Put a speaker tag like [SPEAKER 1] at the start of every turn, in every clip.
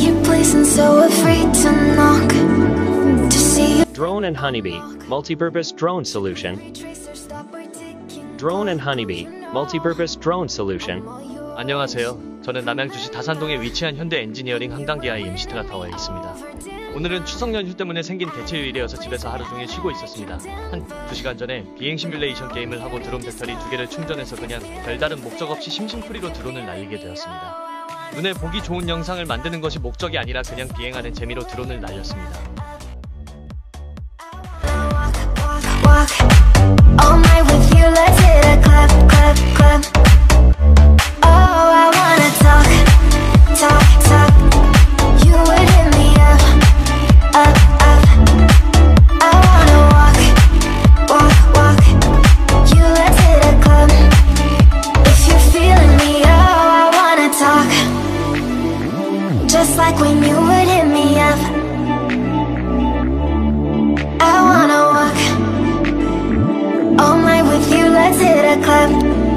[SPEAKER 1] your place and so afraid to knock. To see you
[SPEAKER 2] Drone and Honeybee, multipurpose drone solution. Drone and Honeybee, multipurpose drone solution.
[SPEAKER 3] 안녕하세요. 저는 남양주시 다산동에 위치한 현대 엔지니어링 한강기아의 임시트가 타워에 있습니다. 오늘은 추석 연휴 때문에 생긴 대체휴일이어서 집에서 하루 종일 쉬고 있었습니다. 한 2시간 전에 비행 시뮬레이션 게임을 하고 드론 배터리 2개를 충전해서 그냥 별다른 목적 없이 심심풀이로 드론을 날리게 되었습니다. 눈에 보기 좋은 영상을 만드는 것이 목적이 아니라 그냥 비행하는 재미로 드론을 날렸습니다.
[SPEAKER 1] all night with you, let's hit a club, club, club. Oh, I wanna talk, talk, talk. You would hit me up, up, up. I wanna walk, walk, walk. You, let's hit a club. If you're feeling me, oh, I wanna talk. Just like when you would hit me up. I wanna walk all night with you, let's hit a club.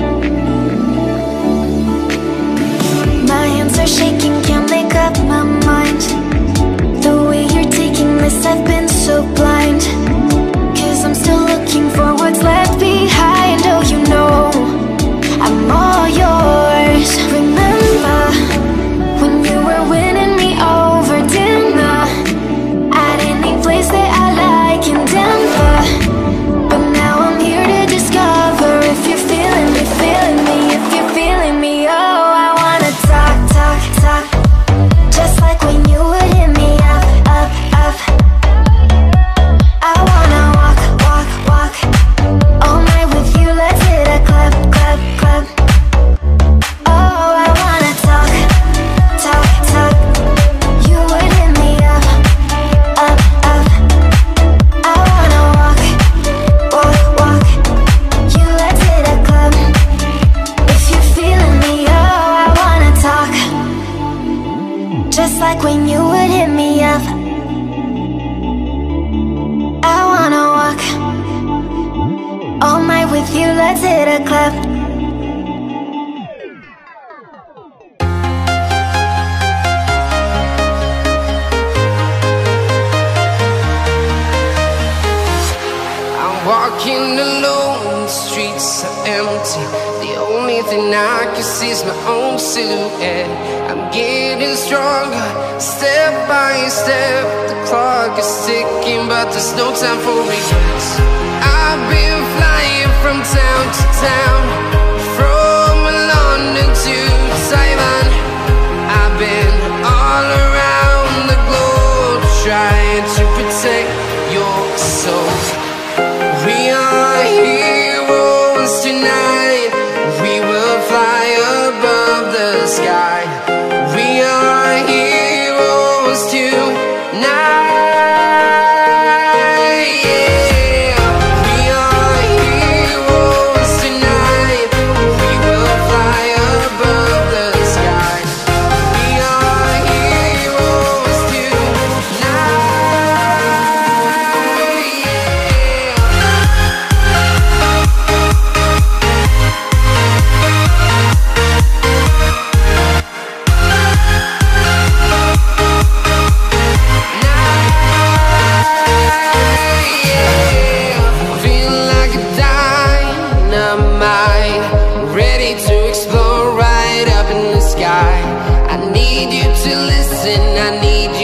[SPEAKER 1] My hands are shaking, can't make up my mind. The way you're taking this, I've been so blind. Cause I'm still looking for what's left behind. Oh, you know, I'm all yours. Remember when you were winning me over dinner at any place that I like in Denver. But now I'm here to discover if you're feeling me, if you're feeling me. Oh, I wanna talk, talk, talk. Just like when you would hit me up, up, up. I wanna walk, walk, walk. All night with you, let's hit a club, club, club. Oh, I wanna talk, talk, talk. You would hit me up, up, up. I wanna walk, walk, walk. You, let's hit a club. If you're feeling me, oh, I wanna talk. Just like when you would hit me up. I wanna walk all night with you, let's hit a club.
[SPEAKER 4] I'm walking alone, the streets are empty. The only thing I can see is my own silhouette. I'm getting stronger, step by step. The clock is ticking, but there's no time for regrets. I've been flying from town to town, from London to Taiwan. I've been all around the globe, trying to protect your soul. We are heroes tonight. We will fly above the sky. We are heroes tonight. Yeah. We are heroes tonight. We will fly above the sky. We are heroes tonight. Feeling like a dynamite, ready to explode right up in the sky. I need you to listen, I need you